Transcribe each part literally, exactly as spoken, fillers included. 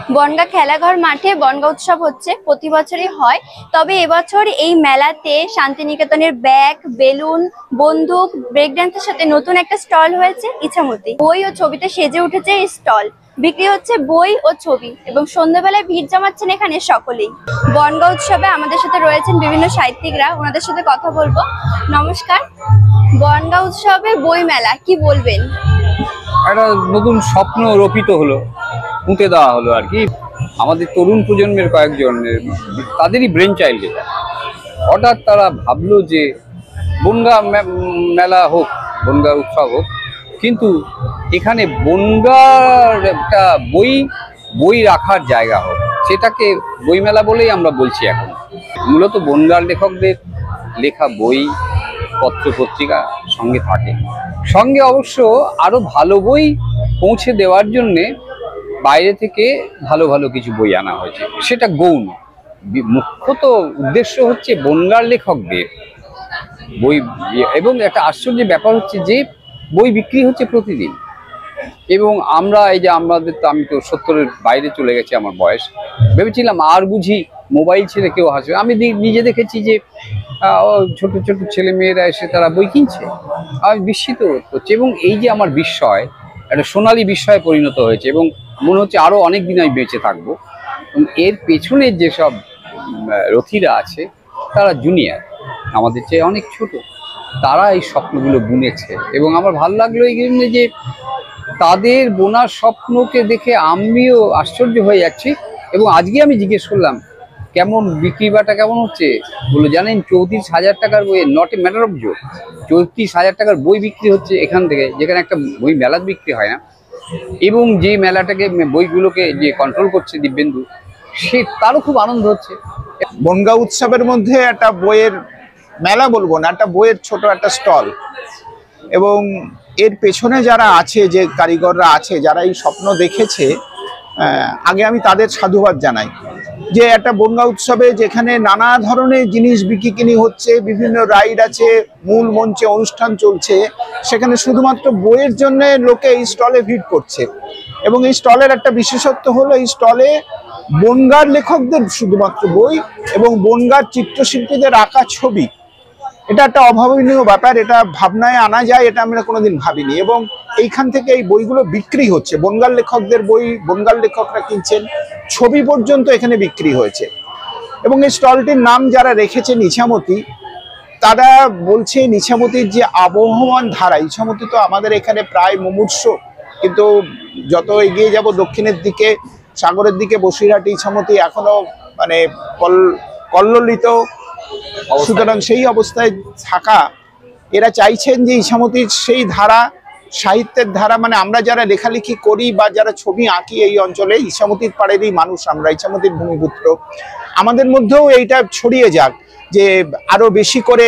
বনগাঁ খেলাঘর মাঠে বনগাঁ উৎসব হচ্ছে, প্রতি বছরই হয়। তবে এবছর এই মেলাতে শান্তিনিকেতনের ব্যাগ, বেলুন, বন্দুক, ব্রেক ডান্সের সাথে নতুন একটা স্টল হয়েছে ইছামতি। বই ও ছবিতে সেজে উঠেছে এই স্টল। বিক্রি হচ্ছে বই ও ছবি এবং সন্ধ্যাবেলায় ভিড় জমাচ্ছেন এখানে সকলেই। বনগাঁ উৎসবে আমাদের সাথে রয়েছেন বিভিন্ন সাহিত্যিকরা, ওনাদের সাথে কথা বলবো। নমস্কার। বনগাঁ উৎসবে বই মেলা, কি বলবেন? একটা নতুন স্বপ্ন রোপিত হলো, পুঁতে দেওয়া হলো আর কি। আমাদের তরুণ প্রজন্মের কয়েকজনের তাদেরই ব্রেন চাইল্ড এটা। হঠাৎ তারা ভাবলো যে বনগাঁ মেলা হোক, বনগাঁ উৎসব হোক, কিন্তু এখানে বনগাঁর একটা বই বই রাখার জায়গা হোক, সেটাকে বইমেলা বলেই আমরা বলছি এখন। মূলত বনগাঁর লেখকদের লেখা বই, পত্র পত্রিকা সঙ্গে থাকে, সঙ্গে অবশ্য আরো ভালো বই পৌঁছে দেওয়ার জন্যে বাইরে থেকে ভালো ভালো কিছু বই আনা হয়েছে। সেটা গৌণ, মুখ্যত উদ্দেশ্য হচ্ছে বনগাঁর লেখকদের বই। এবং একটা আশ্চর্য ব্যাপার হচ্ছে যে বই বিক্রি হচ্ছে প্রতিদিন। এবং আমরা এই যে আমাদের তো, আমি তো সত্তরের বাইরে চলে গেছি আমার বয়স, ভেবেছিলাম আর বুঝি মোবাইল ছেড়ে কেউ হাসবে। আমি নিজে দেখেছি যে ছোট ছোট ছেলে মেয়েরা এসে তারা বই কিনছে, আমি বিস্মিত হচ্ছে। এবং এই যে আমার বিস্ময় একটা সোনালী বিস্ময়ে পরিণত হয়েছে এবং মনে হচ্ছে আরো অনেক দিন আমি বেঁচে থাকবো। এর পেছনে যেসব রথীরা আছে তারা জুনিয়র, আমাদের চেয়ে অনেক ছোট, তারা এই স্বপ্নগুলো বুনেছে। এবং আমার ভালো লাগলো এই জন্য যে তাদের বোনার স্বপ্নকে দেখে আমিও আশ্চর্য হয়ে যাচ্ছি। এবং আজকে আমি জিজ্ঞেস করলাম কেমন বিক্রি বাটা কেমন হচ্ছে, বলে জানেন চৌত্রিশ হাজার টাকার বই, not a matter of joke, চৌত্রিশ হাজার টাকার বই বিক্রি হচ্ছে এখান থেকে, যেখানে একটা বই মেলার বিক্রি হয় না। এবং যে মেলাটাকে, বইগুলোকে যে কন্ট্রোল করছে দিব্যেন্দু, সে তারও খুব আনন্দ হচ্ছে। বনগাঁ উৎসবের মধ্যে একটা বইয়ের মেলা বলবো না, একটা বইয়ের ছোট একটা স্টল। এবং এর পেছনে যারা আছে, যে কারিগররা আছে, যারা এই স্বপ্ন দেখেছে, আগে আমি তাদের সাধুবাদ জানাই। যে একটা বনগাঁ উৎসবে যেখানে নানা ধরনের জিনিস বিক্রি কিনি হচ্ছে, বিভিন্ন রাইড আছে, মূল মঞ্চে অনুষ্ঠান চলছে, সেখানে শুধুমাত্র বইয়ের জন্য লোকে এই স্টলে ভিড় করছে। এবং এই স্টলের একটা বিশেষত্ব হলো এই স্টলে বনগাঁর লেখকদের শুধুমাত্র বই এবং বনগাঁর চিত্রশিল্পীদের আঁকা ছবি। এটা একটা অভাবনীয় ব্যাপার, এটা ভাবনায় আনা যায়, এটা আমরা কোনোদিন ভাবিনি। এবং এইখান থেকে এই বইগুলো বিক্রি হচ্ছে, বনগাঁর লেখকদের বই বনগাঁর লেখকরা কিনছেন, ছবি পর্যন্ত এখানে বিক্রি হয়েছে। এবং এই স্টলটির নাম যারা রেখেছেন ইছামতি, তারা বলছে ইছামতির যে আবহমান ধারা, ইছামতি তো আমাদের এখানে প্রায় মুমূর্ষ, কিন্তু যত এগিয়ে যাব দক্ষিণের দিকে, সাগরের দিকে, বসিরহাট, ইছামতি এখনো মানে কল কল্লোলিত। সুতরাং সেই অবস্থায় থাকা, এরা চাইছেন যে ইছামতির সেই ধারা, সাহিত্যের ধারা, মানে আমরা যারা লেখালেখি করি বা যারা ছবি আঁকি এই অঞ্চলে, ইছামতির পাড়েরই মানুষ আমরা, ইছামতির ভূমিপুত্র, আমাদের মধ্যেও এইটা ছড়িয়ে যাক, যে আরো বেশি করে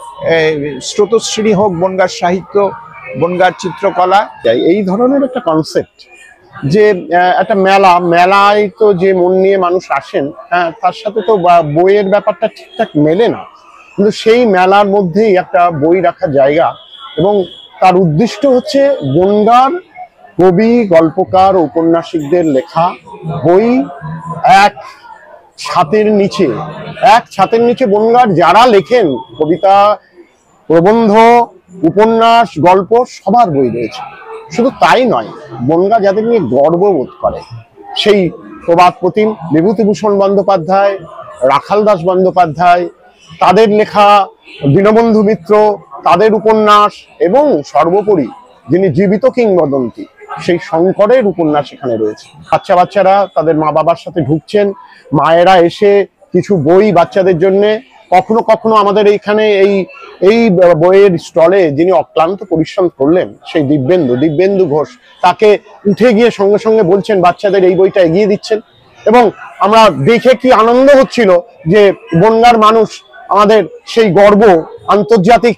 স্রোতস্বিনী হোক বনগাঁর সাহিত্য, বনগাঁর চিত্রকলা। এই ধরনের একটা কনসেপ্ট, যে একটা মেলা, মেলায় তো যে মন নিয়ে মানুষ আসেন, হ্যাঁ, তার সাথে তো বইয়ের ব্যাপারটা ঠিকঠাক মেলে না, কিন্তু সেই মেলার মধ্যেই একটা বই রাখার জায়গা। এবং তার উদ্দেশ্য হচ্ছে বনগাঁর কবি, গল্পকার, উপন্যাসিকদের লেখা বই এক ছাতের নিচে, এক ছাতের নিচে বনগাঁর যারা লেখেন কবিতা, প্রবন্ধ, উপন্যাস, গল্প, সবার বই রয়েছে। শুধু তাই নয়, বনগাঁ যাদের নিয়ে গর্ববোধ করে, সেই প্রবাদ প্রতিম বিভূতিভূষণ বন্দ্যোপাধ্যায়, রাখাল দাস বন্দ্যোপাধ্যায়, তাদের লেখা দীনবন্ধু মিত্র, তাদের উপন্যাস, এবং সর্বোপরি যিনি জীবিত কিংবদন্তি, সেই শঙ্করের উপন্যাস এখানে রয়েছে। বাচ্চা বাচ্চারা তাদের মা বাবার সাথে ঢুকছেন, মায়েরা এসে কিছু বই বাচ্চাদের জন্য, কখনো কখনো আমাদের এইখানে এই এই বইয়ের স্টলে যিনি অক্লান্ত পরিশ্রম করলেন, সেই দিব্যেন্দু দিব্যেন্দু ঘোষ, তাকে উঠে গিয়ে সঙ্গে সঙ্গে বলছেন, বাচ্চাদের এই বইটা এগিয়ে দিচ্ছেন। এবং আমরা দেখে কি আনন্দ হচ্ছিল যে বনগাঁর মানুষ, আমাদের সেই গর্ব, আন্তর্জাতিক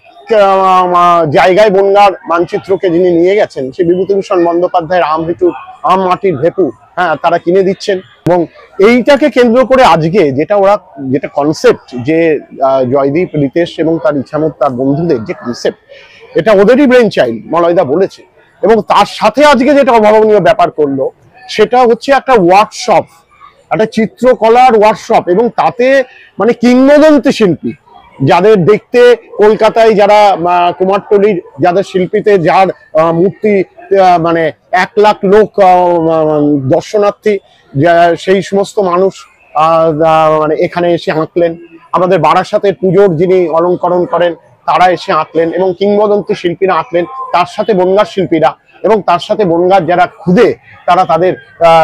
জায়গায় বনগাঁর মানচিত্রকে যিনি নিয়ে গেছেন, সেই বিভূতিভূষণ বন্দ্যোপাধ্যায়ের আম হেঁটুর আম মাটির ভেপু, হ্যাঁ, তারা কিনে দিচ্ছেন। এবং এইটাকে কেন্দ্র করে আজকে যেটা ওরা, যেটা কনসেপ্ট, যে জয়দীপ, রিতেশ এবং তার ইছামত, তার বন্ধুদের যে কনসেপ্ট, এটা ওদেরই ব্রেন চাইল্ড, মলয়দা বলেছে। এবং তার সাথে আজকে যেটা অভাবনীয় ব্যাপার করলো, সেটা হচ্ছে একটা ওয়ার্কশপ, একটা চিত্রকলার ওয়ার্কশপ, এবং তাতে মানে কিংবদন্তি শিল্পী যাদের দেখতে কলকাতায় যারা কুমারটুলির যাদের শিল্পীতে যার মূর্তি মানে এক লাখ লোক দর্শনার্থী সেই সমস্ত মানুষ মানে এখানে এসে আঁকলেন। আমাদের বারাসাতের পুজোর যিনি অলঙ্করণ করেন তারা এসে আঁকলেন, এবং কিংবদন্তি শিল্পীরা আঁকলেন, তার সাথে বনগাঁর শিল্পীরা, এবং তার সাথে বনগাঁর যারা খুদে তারা তাদের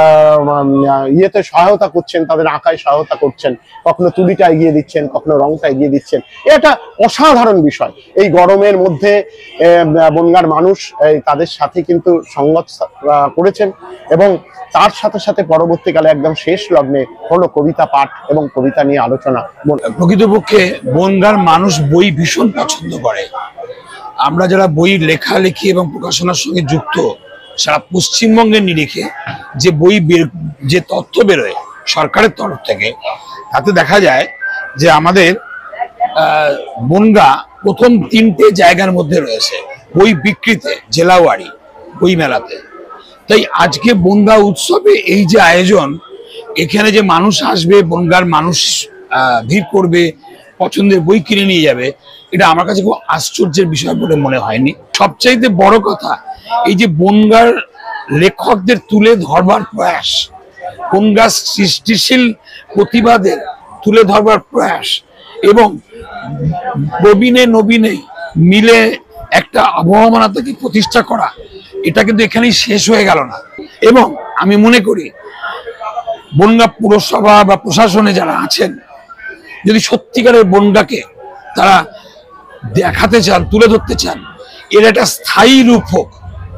ইয়েতে সহায়তা করছেন, তাদের আঁকায় সহায়তা করছেন, কখনো তুলিটা এগিয়ে দিচ্ছেন, কখনো রংটা এগিয়ে দিচ্ছেন। এটা অসাধারণ বিষয়। এই গরমের মধ্যে বনগাঁর মানুষ তাদের সাথে কিন্তু সঙ্গত করেছেন, এবং তার সাথে সাথে পরবর্তীকালে একদম শেষ লগ্নে হলো কবিতা পাঠ এবং কবিতা নিয়ে আলোচনা। প্রকৃতপক্ষে বনগাঁর মানুষ বই ভীষণ পছন্দ করে। আমরা যারা বই লেখালেখি এবং প্রকাশনার সঙ্গে যুক্ত, সারা পশ্চিমবঙ্গের নিরিখে যে বই বের যে তথ্য বেরোয় সরকারের তরফ থেকে, তাতে দেখা যায় যে আমাদের বনগাঁ প্রথম তিনটে জায়গার মধ্যে রয়েছে বই বিক্রিতে, জেলাওয়ারি বই মেলাতে। তাই আজকে বনগাঁ উৎসবে এই যে আয়োজন, এখানে যে মানুষ আসবে, বনগাঁর মানুষ ভিড় করবে, পছন্দের বই কিনে নিয়ে যাবে, এটা আমার কাছে খুব আশ্চর্যের বিষয় বলে মনে হয়নি। সবচাইতে বড় কথা, এই যে বনগাঁর লেখকদের তুলে ধরবার প্রয়াস, বনগাঁ সৃষ্টিশীল প্রতিবাদের তুলে ধরবার প্রয়াস, এবং প্রবীণে নবীনে মিলে একটা আবহমানতাকে প্রতিষ্ঠা করা, এটা কিন্তু এখানেই শেষ হয়ে গেল না। এবং আমি মনে করি বনগাঁ পুরসভা বা প্রশাসনে যারা আছেন, যদি সত্যিকারের বনগাঁকে তারা দেখাতে চান, তুলে ধরতে চান, এর একটা স্থায়ী রূপ হোক।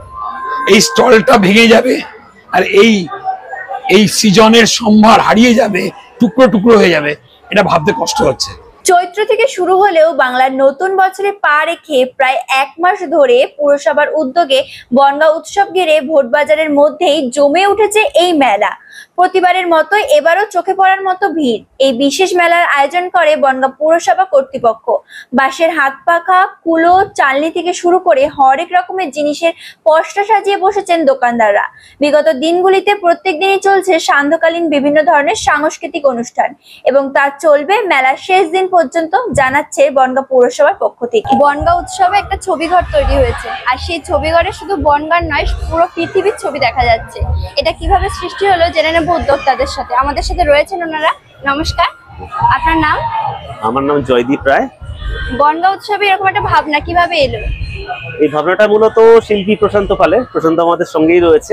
এই স্টলটা ভেঙে যাবে আর এই এই সিজনের সম্ভার হারিয়ে যাবে, টুকরো টুকরো হয়ে যাবে, এটা ভাবতে কষ্ট হচ্ছে। চৈত্র থেকে শুরু হলেও বাংলার নতুন বছরে পা রেখে প্রায় এক মাস ধরে পুরসভার উদ্যোগে বনগাঁ উৎসব ঘিরে ভোটবাজারের মধ্যেই জমে উঠেছে এই মেলা। প্রতিবারের মতো এবারও চোখে পড়ার মতো ভিড়। এই বিশেষ মেলার আয়োজন করে বনগাঁ পুরসভা কর্তৃপক্ষ। বাঁশের হাত পাখা, কুলো, চালনি থেকে শুরু করে হরেক রকমের জিনিসের পসরা সাজিয়ে বসেছেন দোকানদাররা। বিগত দিনগুলিতে প্রত্যেক দিনই চলছে সান্ধ্যকালীন বিভিন্ন ধরনের সাংস্কৃতিক অনুষ্ঠান, এবং তা চলবে মেলার শেষ দিন পর্যন্ত, জানাচ্ছে বনগাঁ পুরসভার পক্ষ থেকে। বনগাঁ উৎসবে একটা ছবিঘর তৈরি হয়েছে, আর সেই ছবিঘরে শুধু বনগাঁর নয়, পুরো পৃথিবীর ছবি দেখা যাচ্ছে। এটা কিভাবে সৃষ্টি হলো জেনে নেব উদ্যোক্তাদের সাথে। আমাদের সাথে রয়েছেন ওনারা। নমস্কার, আপনার নাম? আমার নাম জয়দীপ রায়। বনগাঁ উৎসবে এরকম একটা ভাবনা কিভাবে এলো? এই ভাবনাটা মূলত শিল্পী প্রশান্ত পালের। প্রশান্ত আমাদের সঙ্গেই রয়েছে।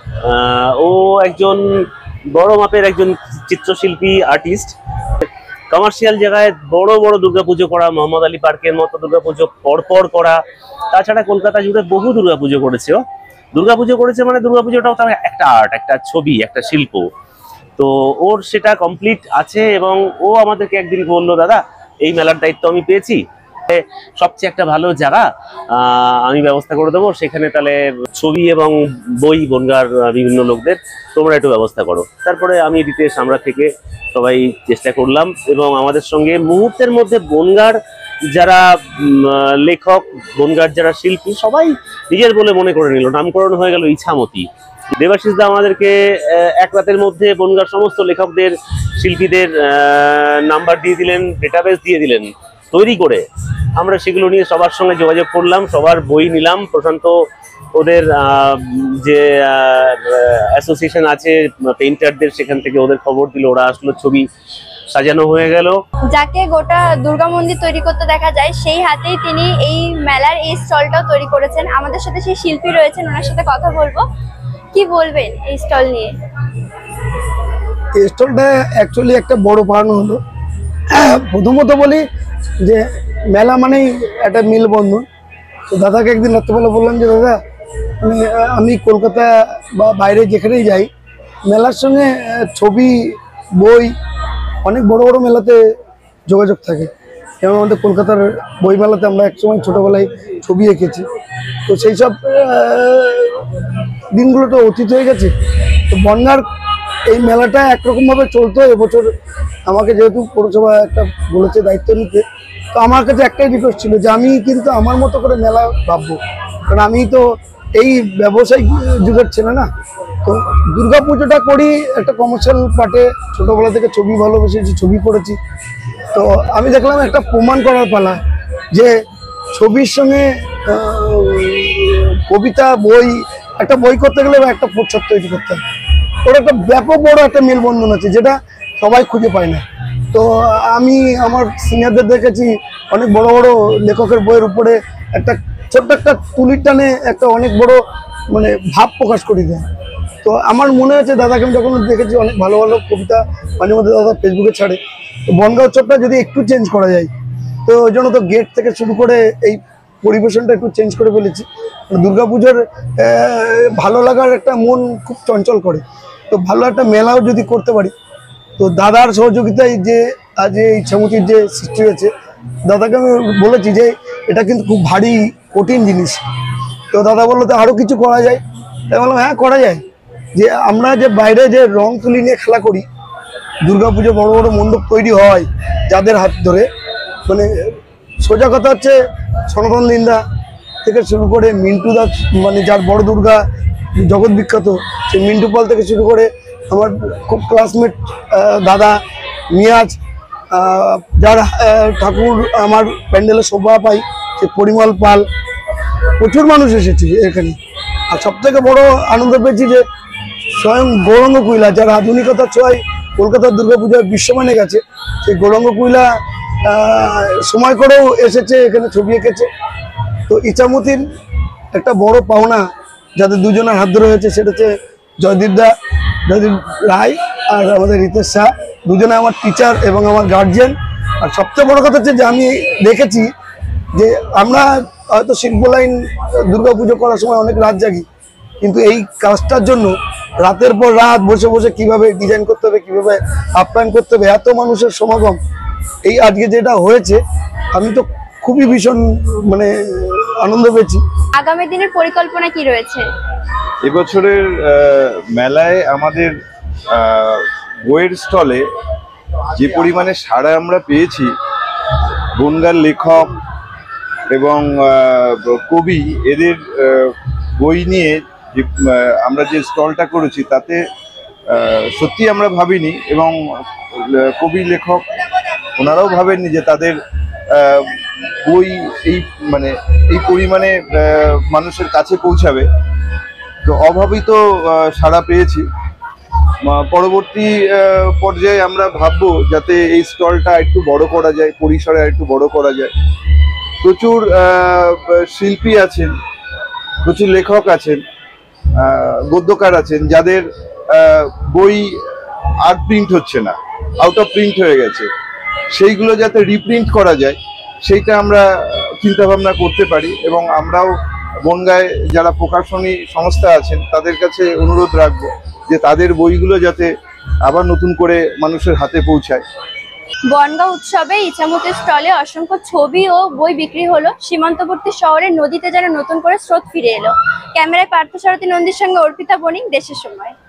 ও একজন বড় মাপের একজন চিত্রশিল্পী, আর্টিস্ট। কমার্শিয়াল জায়গায় বড় বড় দুর্গাপুজো করা, মোহাম্মদ আলী পার্কের মতো দুর্গাপুজো পরপর করা, তাছাড়া কলকাতা জুড়ে বহু দুর্গাপুজো করেছে। ও দুর্গাপুজো করেছে মানে দুর্গাপুজোটাও তার একটা আর্ট, একটা ছবি, একটা শিল্প। তো ওর সেটা কমপ্লিট আছে, এবং ও আমাদেরকে একদিন বললো, দাদা এই মেলার দায়িত্ব আমি পেয়েছি, সবচেয়ে একটা ভালো জায়গা আমি ব্যবস্থা করে দেবো, সেখানে তাহলে ছবি এবং বই বনগাঁর বিভিন্ন লোকদের তোমরা একটু ব্যবস্থা করো। তারপরে আমি রিতেশ, আমরা থেকে সবাই চেষ্টা করলাম, এবং আমাদের সঙ্গে মুহূর্তের মধ্যে বনগাঁর যারা লেখক, বনগাঁর যারা শিল্পী, সবাই নিজের বলে মনে করে নিল। নামকরণ হয়ে গেল ইছামতি। দেবাশিস দা আমাদেরকে এক রাতের মধ্যে বনগাঁর সমস্ত লেখকদের, শিল্পীদের নাম্বার দিয়ে দিলেন, ডেটাবেস দিয়ে দিলেন তৈরি করে। আমরা সেগুলো নিয়ে সবার সঙ্গে যোগাযোগ করলাম, সবার বই নিলাম। প্রশান্ত ওদের যে অ্যাসোসিয়েশন আছে পেইন্টারদের, সেখান থেকে ওদের খবর দিল, ওরা আসলো, ছবি সাজানো হয়ে গেল। যাকে গোটা দুর্গা মন্দির তৈরি করতে দেখা যায়, সেই হাতেই তিনি এই মেলার এই স্টলটাও তৈরি করেছেন। আমাদের সাথে সেই শিল্পী রয়েছেন, ওনার সাথে কথা বলবো। কি বলবেন এই স্টল নিয়ে? এই স্টলটা অ্যাকচুয়ালি একটা বড় পাওনা হলো। প্রথমত বলি যে মেলা মানেই একটা মেলবন্ধন। তো দাদাকে একদিন রাত্রেবেলা বললাম যে দাদা, মানে আমি কলকাতা বা বাইরে যেখানেই যাই, মেলার সঙ্গে ছবি, বই, অনেক বড় বড় মেলাতে যোগাযোগ থাকে। যেমন আমাদের কলকাতার বই মেলাতে আমরা একসময় ছোটোবেলায় ছবি এঁকেছি। তো সেই সব দিনগুলো তো অতীত হয়ে গেছে। তো বনগাঁর এই মেলাটা একরকমভাবে চলতো। এবছর আমাকে যেহেতু পৌরসভা একটা বলেছে দায়িত্ব নিতে, তো আমার কাছে একটাই রিকোয়েস্ট ছিল যে আমি কিন্তু আমার মতো করে মেলা ভাববো, কারণ আমি তো এই ব্যবসায়িক যুগের ছেলে না। তো দুর্গাপুজোটা করি একটা কমার্শিয়াল পার্টে, ছোটবেলা থেকে ছবি ভালোবেসেছি, ছবি করেছি। তো আমি দেখলাম একটা প্রমাণ করার পালা যে ছবির সঙ্গে কবিতা, বই, একটা বই করতে গেলে বা একটা প্রচ্ছদ তৈরি করতে হয়, ওর একটা ব্যাপক বড় একটা মেলবন্ধন আছে যেটা সবাই খুঁজে পায় না। তো আমি আমার সিনিয়রদের দেখেছি অনেক বড় বড় লেখকের বইয়ের উপরে একটা ছোট্ট একটা তুলির টানে একটা অনেক বড় মানে ভাব প্রকাশ করে দেয়। তো আমার মনে হয়েছে দাদাকে আমি যখন দেখেছি অনেক ভালো ভালো কবিতা মাঝে মধ্যে দাদা ফেসবুকে ছাড়ে, তো বনগাঁ উৎসবটা যদি একটু চেঞ্জ করা যায়, তো ওই জন্য তো গেট থেকে শুরু করে এই পরিবেশনটা একটু চেঞ্জ করে ফেলেছি। দুর্গাপুজোর ভালো লাগার একটা মন খুব চঞ্চল করে, তো ভালো একটা মেলাও যদি করতে পারি, তো দাদার সহযোগিতায় যে আজ এই ইচ্ছামতির যে সৃষ্টি হয়েছে, দাদাকে আমি বলেছি যে এটা কিন্তু খুব ভারী কঠিন জিনিস। তো দাদা বললো তো আরও কিছু করা যায়, তাই বললাম হ্যাঁ করা যায়। যে আমরা যে বাইরে যে রং তুলি নিয়ে খেলা করি, দুর্গাপুজো বড় বড় মণ্ডপ তৈরি হয় যাদের হাত ধরে, মানে সোজা কথা হচ্ছে সনাতন লিন্দা থেকে শুরু করে মিন্টু দাস, মানে যার বড় দুর্গা জগৎ বিখ্যাত, সেই মিন্টু পাল থেকে শুরু করে আমার খুব ক্লাসমেট দাদা মিয়াজ, যার ঠাকুর আমার প্যান্ডেলে শোভা পাই, সে পরিমল পাল, প্রচুর মানুষ এসেছে এখানে। আর সব থেকে বড় আনন্দ পেয়েছি যে স্বয়ং গৌরাঙ্গ কুইলা, যার আধুনিকতার ছোঁয়ায় কলকাতার দুর্গাপূজায় বিশ্বমানে গেছে, সেই গৌরাঙ্গ কুইলা সময় করেও এসেছে এখানে, ছবি এঁকেছে। তো ইচ্ছামতির একটা বড় পাওনা যাদের দুজনের হাত ধরে হয়েছে, সেটা হচ্ছে জয়দীপ দা, জয়দীপ রায় আর আমাদের রিতেশ শাহ, দুজনে আমার টিচার এবং আমার গার্জিয়ান। আর সবচেয়ে বড় কথা হচ্ছে যে আমি দেখেছি যে আমরা হয়তো শিল্প লাইন দুর্গাপুজো করার সময় অনেক রাত জাগি, কিন্তু এই কাজটার জন্য রাতের পর রাত বসে বসে কিভাবে ডিজাইন করতে হবে, কিভাবে আপ্যায়ন করতে হবে, এত মানুষের সমাগম এই আজকে যেটা হয়েছে, আমি তো খুবই ভীষণ মানে আনন্দ পেয়েছি। আগামী দিনের পরিকল্পনা কি রয়েছে? এবছরের মেলায় আমাদের বইয়ের স্টলে যে পরিমাণে সাড়া আমরা পেয়েছি, বনগাঁর লেখক এবং কবি এদের বই নিয়ে যে আমরা যে স্টলটা করেছি, তাতে সত্যি আমরা ভাবিনি, এবং কবি লেখক ওনারাও ভাবেননি যে তাদের বই এই মানে এই পরিমাণে মানুষের কাছে পৌঁছাবে। তো অভাবিত সাড়া পেয়েছি। পরবর্তী পর্যায়ে আমরা ভাববো যাতে এই স্টলটা একটু বড় করা যায়, পরিসরে একটু বড় করা যায়। প্রচুর শিল্পী আছেন, প্রচুর লেখক আছেন, গদ্যকার আছেন, যাদের বই আর প্রিন্ট হচ্ছে না, আউট অফ প্রিন্ট হয়ে গেছে, সেইগুলো যাতে রিপ্রিন্ট করা যায় সেইটা আমরা চিন্তা ভাবনা করতে পারি। এবং আমরাও বনগাঁয় যারা প্রকাশনী সংস্থা আছেন তাদের কাছে অনুরোধ রাখবো যে তাদের বইগুলো যাতে আবার নতুন করে মানুষের হাতে পৌঁছায়। বনগাঁ উৎসবে ইচ্ছামতির স্টলে অসংখ্য ছবি ও বই বিক্রি হলো। সীমান্তবর্তী শহরের নদীতে যেন নতুন করে স্রোত ফিরে এলো। ক্যামেরায় পার্থসারথী নন্দীর সঙ্গে অর্পিতা বণিক, দেশের সময়।